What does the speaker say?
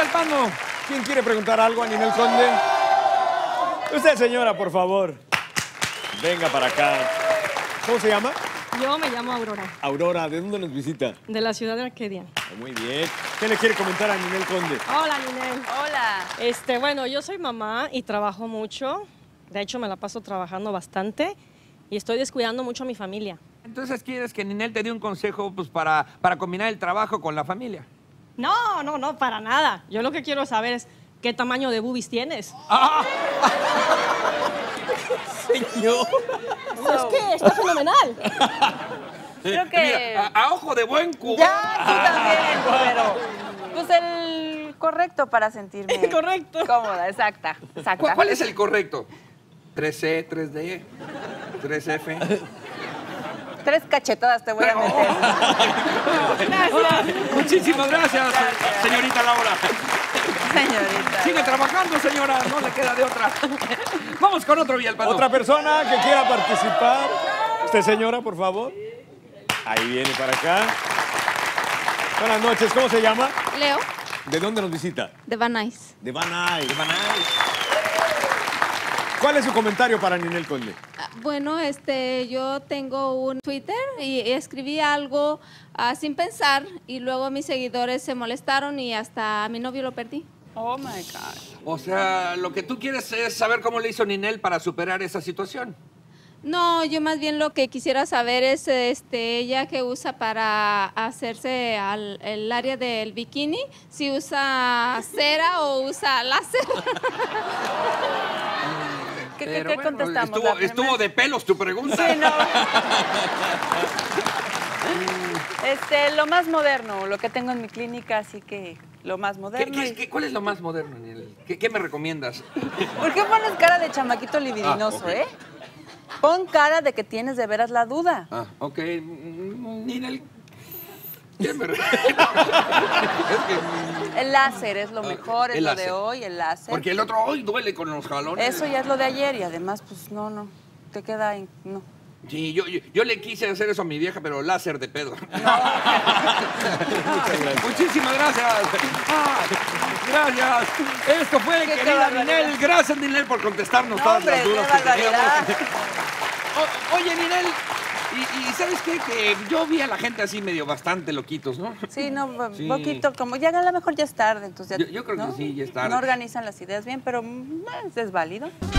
Villalpando, ¿quién quiere preguntar algo a Ninel Conde? Usted, señora, por favor. Venga para acá. ¿Cómo se llama? Yo me llamo Aurora, Aurora, ¿de dónde nos visita? de la ciudad de Arcadia. Muy bien. ¿Qué le quiere comentar a Ninel Conde? Hola, Ninel. Hola. Bueno, yo soy mamá y trabajo mucho. De hecho, me la paso trabajando bastante y estoy descuidando mucho a mi familia. Entonces, ¿quieres que Ninel te dé un consejo pues, para combinar el trabajo con la familia? No, para nada. Yo lo que quiero saber es qué tamaño de boobies tienes. Señor. Es que está fenomenal. Creo que... Mira, a ojo de buen cubano. Ya, tú también, pero... Pues el correcto para sentirme... Correcto. Cómoda, exacta. ¿Cuál es el correcto? 3C, 3D, 3F. 3 cachetadas te voy a meter. Muchísimas gracias, señorita Laura. Señorita. Sigue trabajando, señora, no le queda de otra. Vamos con otro Villalpando. Otra persona que quiera participar. Usted, señora, por favor. Ahí viene para acá. Buenas noches, ¿cómo se llama? Leo, ¿De dónde nos visita? de Van Nuys. De Van Nuys. ¿Cuál es su comentario para Ninel Conde? Bueno, yo tengo un Twitter y escribí algo sin pensar y luego mis seguidores se molestaron y hasta a mi novio lo perdí. Oh, my God. O sea, lo que tú quieres es saber cómo le hizo Ninel para superar esa situación. No, yo más bien lo que quisiera saber es ella que usa para hacerse el área del bikini, si usa cera o usa láser. ¿Qué contestamos? Estuvo de pelos tu pregunta. Sí, no. Lo más moderno, lo que tengo en mi clínica, así que lo más moderno. ¿Cuál es lo más moderno, Ninel? ¿Qué me recomiendas? ¿Por qué pones cara de chamaquito libidinoso, ok. Pon cara de que tienes de veras la duda. Ok. Ninel, ¿qué me El láser es lo mejor, es el lo láser. de hoy, el láser. Porque el otro hoy duele con los jalones. Eso ya es lo de ayer y además, pues no, te queda en... No. Sí, yo le quise hacer eso a mi vieja, pero láser de pedo. Muchísimas gracias. Gracias. Esto fue, Qué querida barbaridad. Ninel. Gracias, Ninel, por contestarnos No, todas hombre, las dudas qué que teníamos. barbaridad. Oye, Ninel, ¿y sabes qué? Que yo vi a la gente así medio bastante loquitos, ¿no? Sí, no, Sí. poquito, como ya a lo mejor ya es tarde, entonces ya, Yo creo que sí, ya es tarde. No organizan las ideas bien, pero es válido.